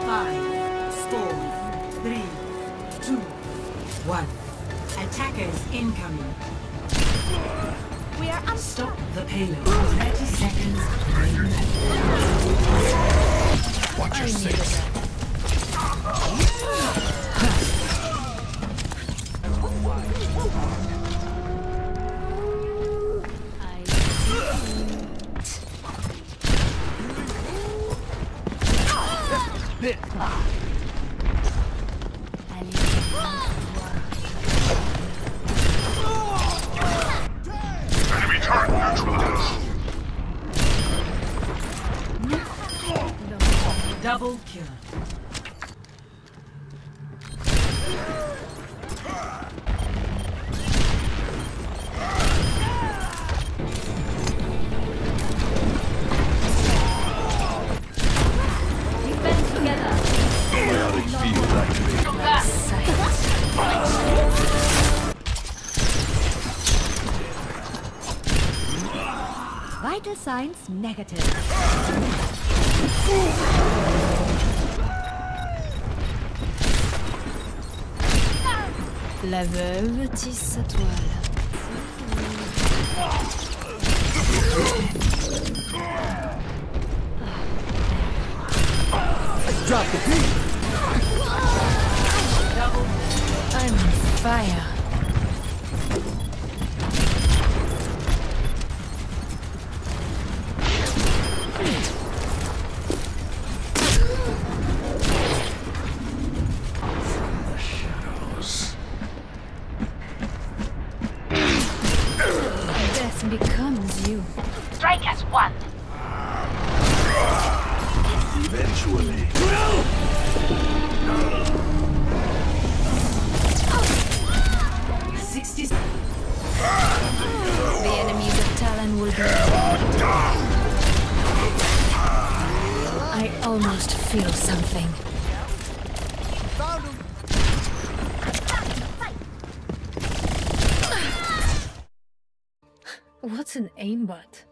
5, 4, 3, 2, 1. Attackers incoming. We are Stop the payload. 30 seconds remaining. Watch your six. Enemy turret neutralized. Double kill. Vital signs negative. La veuve tisse sa toile. Drop the beat. I'm on fire. Death becomes you. Strike as one. Eventually. 60. The enemies of Talon will be. I almost feel something. Found him. What's an aimbot?